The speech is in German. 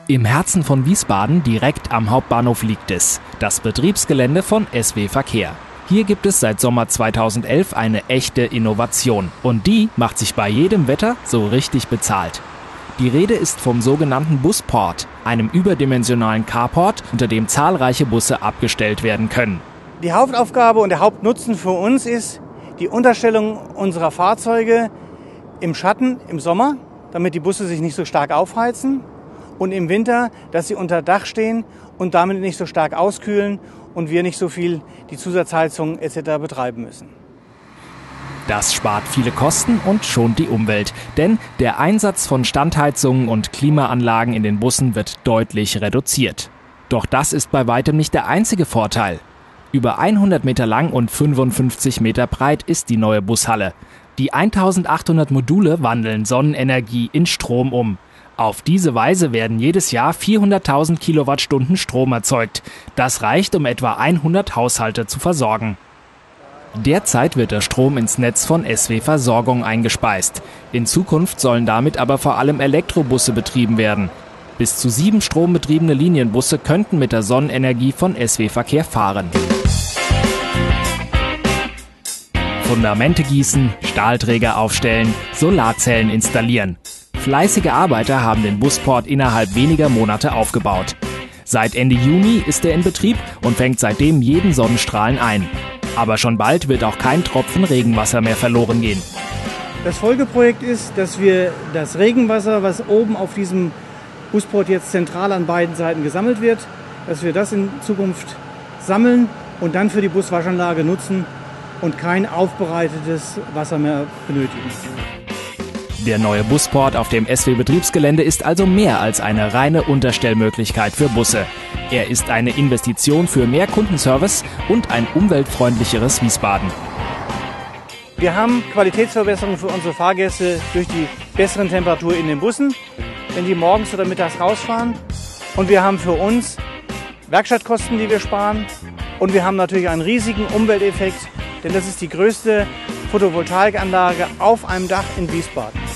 Im Herzen von Wiesbaden, direkt am Hauptbahnhof, liegt es, das Betriebsgelände von SW Verkehr. Hier gibt es seit Sommer 2011 eine echte Innovation. Und die macht sich bei jedem Wetter so richtig bezahlt. Die Rede ist vom sogenannten Busport, einem überdimensionalen Carport, unter dem zahlreiche Busse abgestellt werden können. Die Hauptaufgabe und der Hauptnutzen für uns ist die Unterstellung unserer Fahrzeuge im Schatten im Sommer, damit die Busse sich nicht so stark aufheizen, und im Winter, dass sie unter Dach stehen und damit nicht so stark auskühlen und wir nicht so viel die Zusatzheizung etc. betreiben müssen. Das spart viele Kosten und schont die Umwelt, denn der Einsatz von Standheizungen und Klimaanlagen in den Bussen wird deutlich reduziert. Doch das ist bei weitem nicht der einzige Vorteil. Über 100 Meter lang und 55 Meter breit ist die neue Bushalle. Die 1800 Module wandeln Sonnenenergie in Strom um. Auf diese Weise werden jedes Jahr 400.000 Kilowattstunden Strom erzeugt. Das reicht, um etwa 100 Haushalte zu versorgen. Derzeit wird der Strom ins Netz von SW Versorgung eingespeist. In Zukunft sollen damit aber vor allem Elektrobusse betrieben werden. Bis zu 7 strombetriebene Linienbusse könnten mit der Sonnenenergie von SW Verkehr fahren. Fundamente gießen, Stahlträger aufstellen, Solarzellen installieren. Fleißige Arbeiter haben den Busport innerhalb weniger Monate aufgebaut. Seit Ende Juni ist er in Betrieb und fängt seitdem jeden Sonnenstrahlen ein. Aber schon bald wird auch kein Tropfen Regenwasser mehr verloren gehen. Das Folgeprojekt ist, dass wir das Regenwasser, was oben auf diesem Busport jetzt zentral an beiden Seiten gesammelt wird, dass wir das in Zukunft sammeln und dann für die Buswaschanlage nutzen und kein aufbereitetes Wasser mehr benötigen. Der neue Busport auf dem SW-Betriebsgelände ist also mehr als eine reine Unterstellmöglichkeit für Busse. Er ist eine Investition für mehr Kundenservice und ein umweltfreundlicheres Wiesbaden. Wir haben Qualitätsverbesserungen für unsere Fahrgäste durch die besseren Temperaturen in den Bussen, wenn die morgens oder mittags rausfahren. Und wir haben für uns Werkstattkosten, die wir sparen. Und wir haben natürlich einen riesigen Umwelteffekt, denn das ist die größte Photovoltaikanlage auf einem Dach in Wiesbaden.